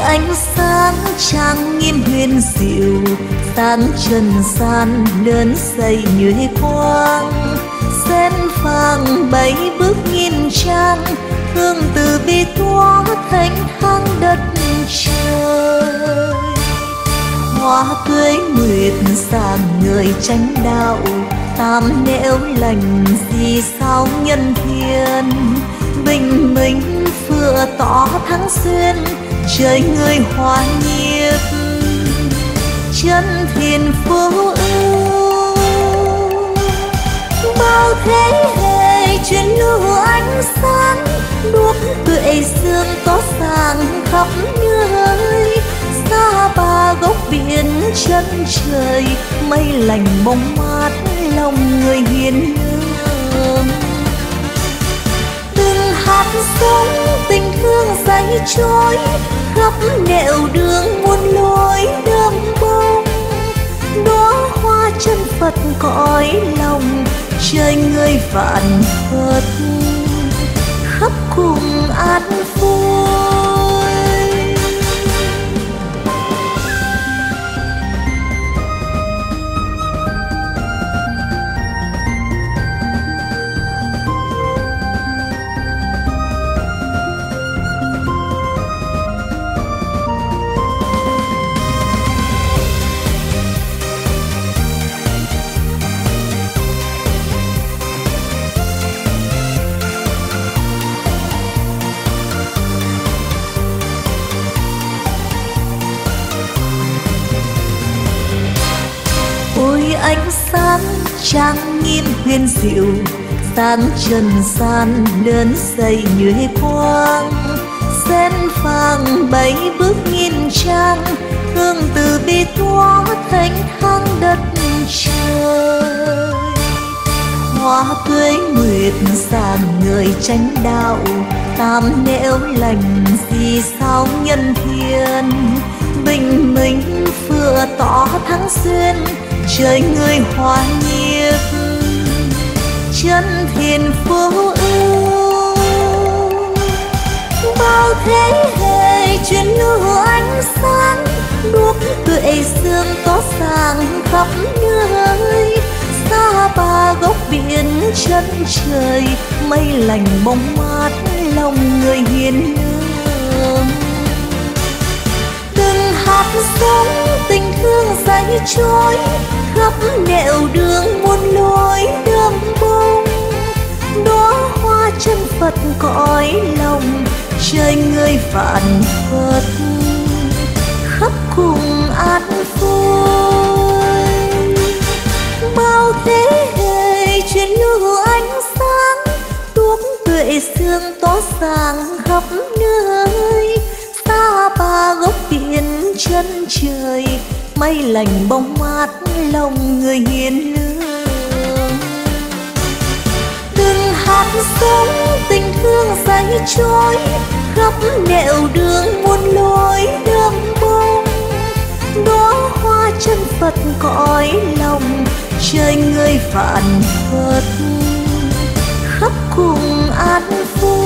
ánh sáng trang nghiêm huyền diệu, sáng trần gian lớn xây nhuệ quang. Sen vàng bảy bước nghìn trang, hương từ bi tỏa thành thang đất trời. Hoa tươi nguyệt sáng người chánh đạo, tam nẻo lành gì sao nhân thiên. Bình minh vừa tỏ tháng xuyên, trời người hòa nhiệt chân thiền phú ưu. Bao thế hệ truyền lưu ánh sáng, đuốc tươi sương tỏ sáng khắp nơi. Xa ba góc biển chân trời, mây lành bóng mát lòng người hiền lương. Từng hạt giống tình thương dày trôi, khắp nẻo đường muôn lối đơm bông. Đóa hoa chân Phật cõi lòng, trời người vạn Phật khắp cùng an vui. Ánh sáng trang nghiêm huyền diệu, sáng trần gian lớn xây nhuệ quang. Sen vàng bảy bước nghìn trang, hương từ bi tỏa thành thang đất trời. Hoa tươi nguyệt sáng người chánh đạo, tam nẻo lành gì sao nhân thiên. Bình minh vừa tỏ tháng xuyên, trời người hòa nhiệt chân thiền phú ưu. Bao thế hệ truyền lưu ánh sáng, đuốc tươi sương tỏ sáng khắp nơi. Xa ba góc biển chân trời, mây lành bóng mát lòng người hiền lương. Từng hạt giống tình thương dày trôi, khắp nẻo đường muôn lối đơm bông. Đóa hoa chân Phật cõi lòng, trời người vạn Phật khắp cùng an vui. Bao thế hệ truyền lưu ánh sáng, đuốc tươi sương tỏ sáng khắp nơi. Xa ba góc biển chân trời, mây lành bóng mát lòng người hiền lương. Từng hạt giống tình thương dày trôi, khắp nẻo đường muôn lối đơm bông. Đóa hoa chân Phật cõi lòng, trời người vạn Phật khắp cùng an vui.